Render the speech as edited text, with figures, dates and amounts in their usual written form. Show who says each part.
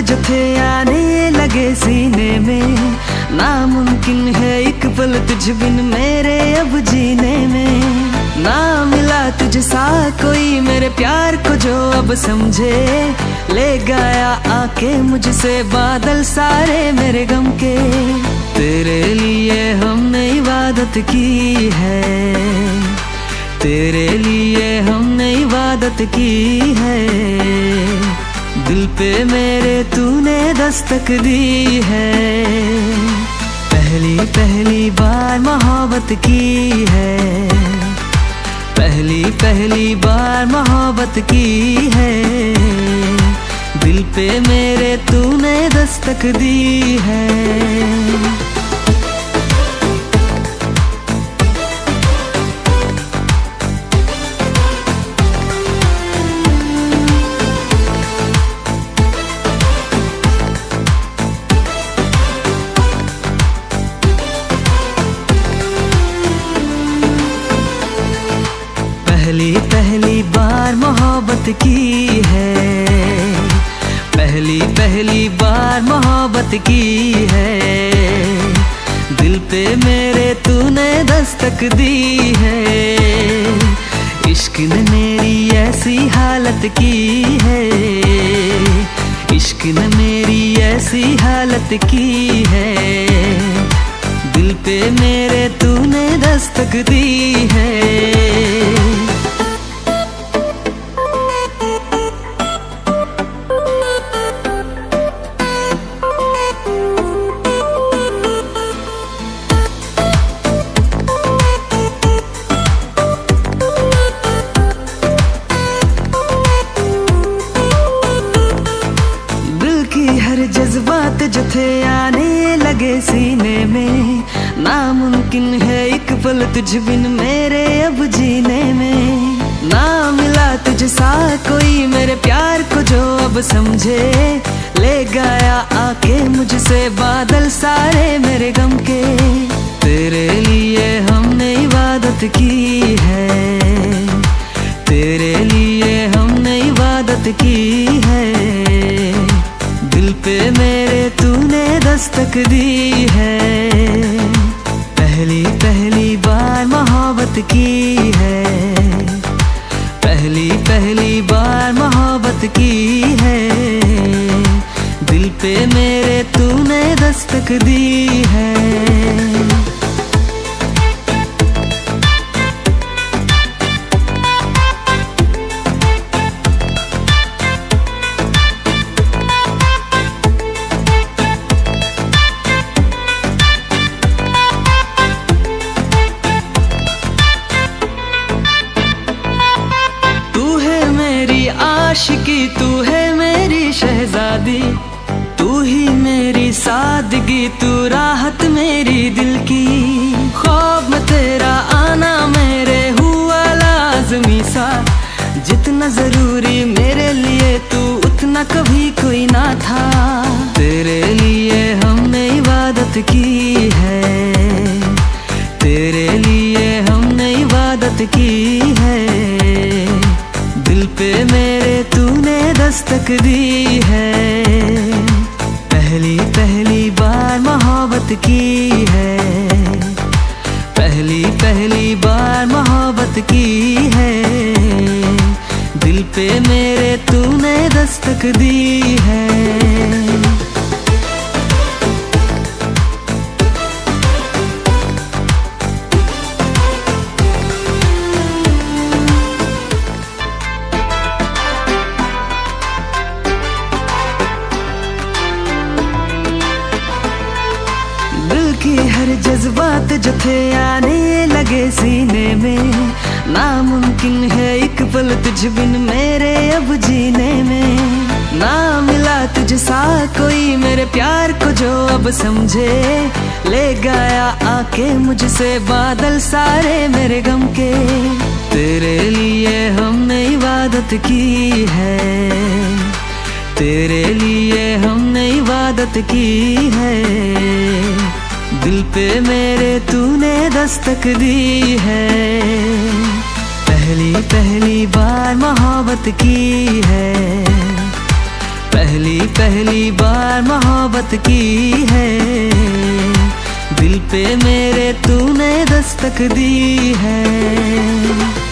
Speaker 1: जो थे आने लगे सीने में, नामुमकिन है एक पल तुझ बिन मेरे अब जीने में। ना मिला तुझसा कोई मेरे प्यार को जो अब समझे, ले गया आके मुझसे बादल सारे मेरे गम के। तेरे लिए हमने इबादत की है, तेरे लिए हमने इबादत की है। दिल पे मेरे तूने दस्तक दी है, पहली पहली बार मोहब्बत की है, पहली पहली बार मोहब्बत की है। दिल पे मेरे तूने दस्तक दी है। पहली पहली बार मोहब्बत की है, पहली पहली बार मोहब्बत की है। दिल पे मेरे तूने दस्तक दी है, इश्क ने मेरी ऐसी हालत की है, इश्क ने मेरी ऐसी हालत की है। दिल पे मेरे तूने दस्तक दी है। जज्बात जो थे आने लगे सीने में, नामुमकिन है एक पल तुझ बिन मेरे अब जीने में। ना मिला तुझसा कोई मेरे प्यार को जो अब समझे, ले गया आके मुझसे बादल सारे मेरे गम के। तेरे लिए हमने इबादत की है, तेरे लिए हमने इबादत की है। दिल पे मेरे तूने दस्तक दी है, पहली पहली बार मोहब्बत की है, पहली पहली बार मोहब्बत की है। दिल पे मेरे तूने दस्तक दी है। आशिकी तू है मेरी शहजादी, तू ही मेरी सादगी, तू राहत मेरी दिल की। ख्वाब में तेरा आना मेरे हुआ लाज़मी सा, जितना जरूरी मेरे लिए तू उतना कभी कोई ना था। तेरे लिए हमने इबादत की है, तेरे लिए हमने इबादत की है। दिल पे मेरे तूने दस्तक दी है, पहली पहली बार मोहब्बत की है, पहली पहली बार मोहब्बत की है। दिल पे मेरे तूने दस्तक दी है। की हर जज्बात जो थे आने लगे सीने में, नामुमकिन है एक पल तुझ बिन मेरे अब जीने में। ना मिला तुझसा कोई मेरे प्यार को जो अब समझे, ले गया आके मुझसे बादल सारे मेरे गम के। तेरे लिए हमने इबादत की है, तेरे लिए हमने इबादत की है। दिल पे मेरे तूने दस्तक दी है, पहली पहली बार मोहब्बत की है, पहली पहली पहली बार मोहब्बत की है, दिल पे मेरे तूने दस्तक दी है।